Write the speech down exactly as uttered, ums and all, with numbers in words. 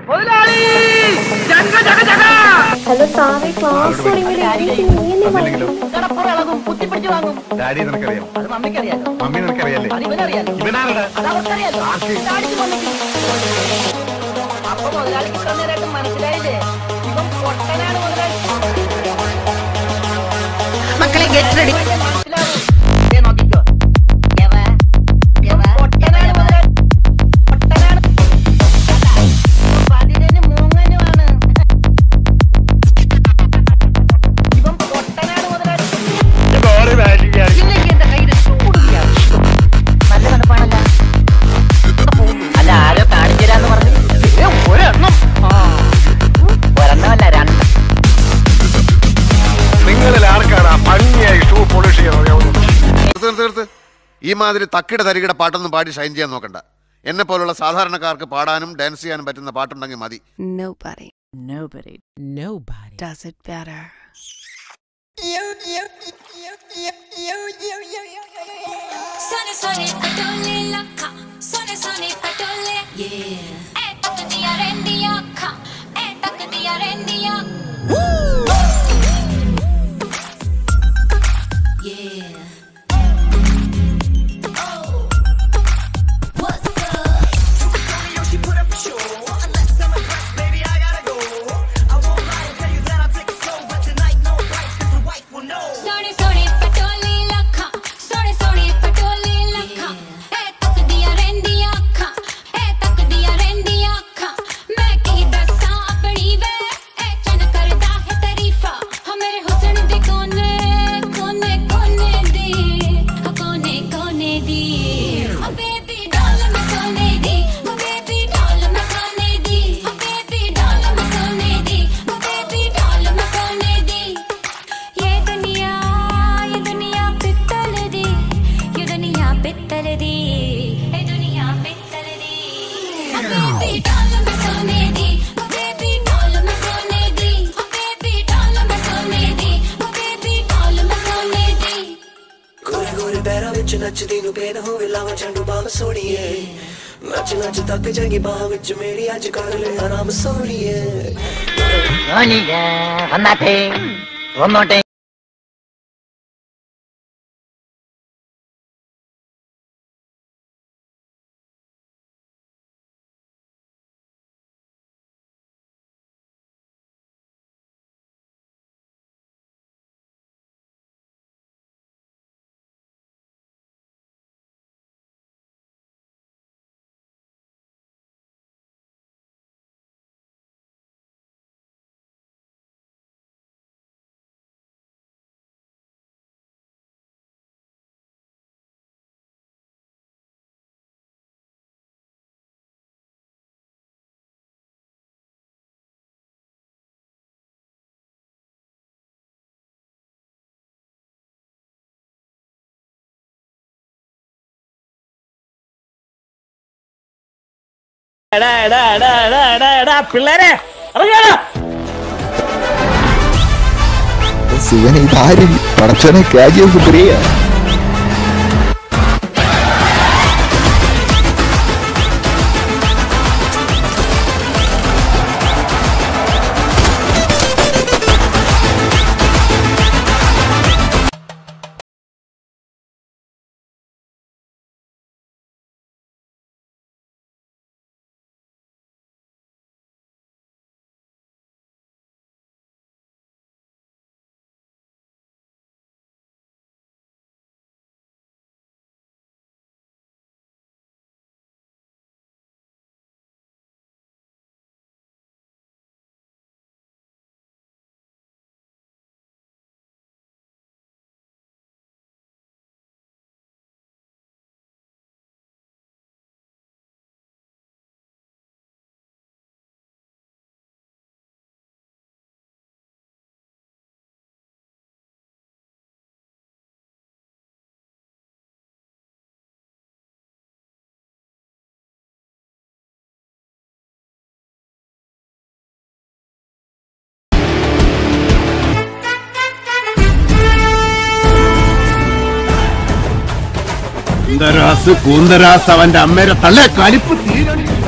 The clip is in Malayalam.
ഹലോ സാറേ, ക്ലാസ് ഡാഡി നിനക്കറിയാം, മമ്മി നിനക്കറിയാലേ, ഇവനാരുടെ അപ്പൊ മുതലാളിക്ക് ഇത്ര നേരമായിട്ട് മനസ്സിലായില്ലേ ഇവൻ പൊട്ടനാണ് മുതലാളി. മക്കളെ ഗെറ്റ് റെഡി. മനസ്സിലാവും നോക്കിക്കോ. പൊട്ടനാണ് മുതലാളി, പൊട്ടനാണ്. പതിനന് മൂങ്ങനുമാണ് ഇവൻ. പൊട്ടനാണ് മുതലാളി. എന്റെ കയ്യിൽ ചൂടുകയാണ്. നല്ല തണുപ്പാണല്ല. അല്ല ആരോ കാണിച്ചു തരാന്ന് പറഞ്ഞു. ഒരെണ്ണം ഒരെണ്ണമല്ല രണ്ട്. നിങ്ങളിൽ ആർക്കാണ് ഭംഗിയായി ഷൂ പോളിഷ് ചെയ്യാൻ? ഈ മാതിരി തക്കിട തരികിട പാട്ടൊന്നും പാടി ഷൈൻ ചെയ്യാൻ നോക്കണ്ട. എന്നെ പോലുള്ള സാധാരണക്കാർക്ക് പാടാനും ഡാൻസ് ചെയ്യാനും പറ്റുന്ന പാട്ടുണ്ടെങ്കിൽ മതി. Nobody, nobody, nobody does it better. Sunny, sunny, patole lakha. Sunny, sunny, patole. Yeah. Eh, tak diya rendiya kha. Eh, tak diya rendiya. Woo! Yeah. Oh. What's up? She put up a show. Unless I'm impressed, baby, I gotta go. I won't lie and tell you that I'll take it slow, but tonight no price, 'cause the wife will know. Sunny, sunny, patole lakha. Sunny, sunny, patole lakha. Eh, tak diya rendiya kha. Eh, tak diya rendiya kha. Main ki dasa apni ve. Eh, chan karda hai tarifa. Ha mere husn de kone kone kone di. Ha kone kone di. Oh baby doll me sone di. Oh baby doll me sone di. Oh baby doll me sone di. Oh baby doll me sone di. Ye duniya ye duniya pittal di. Ye duniya pittal di. Ye duniya pittal di. Oh baby doll me sone di. Oh baby doll me sone di. Oh baby doll me sone di. Oh baby doll me sone di. गोरे गोरे पैरों विच नचदी नू पेन होवे लावा झंडू बाम सोड़िए नच नच तक जागी बाह विच मेरी अज कर ले आराम सोड़िए വന്നാട്ടെ വന്നോട്ടെ. പിള്ളേരെ ഇതാരും പടച്ചോനെ കാര്യം പ്രിയ കൂന്തരാസ് കൂന്തരാസ് അവന്റെ അമ്മേരെ തള്ളേ കലിപ്പ് തീരെ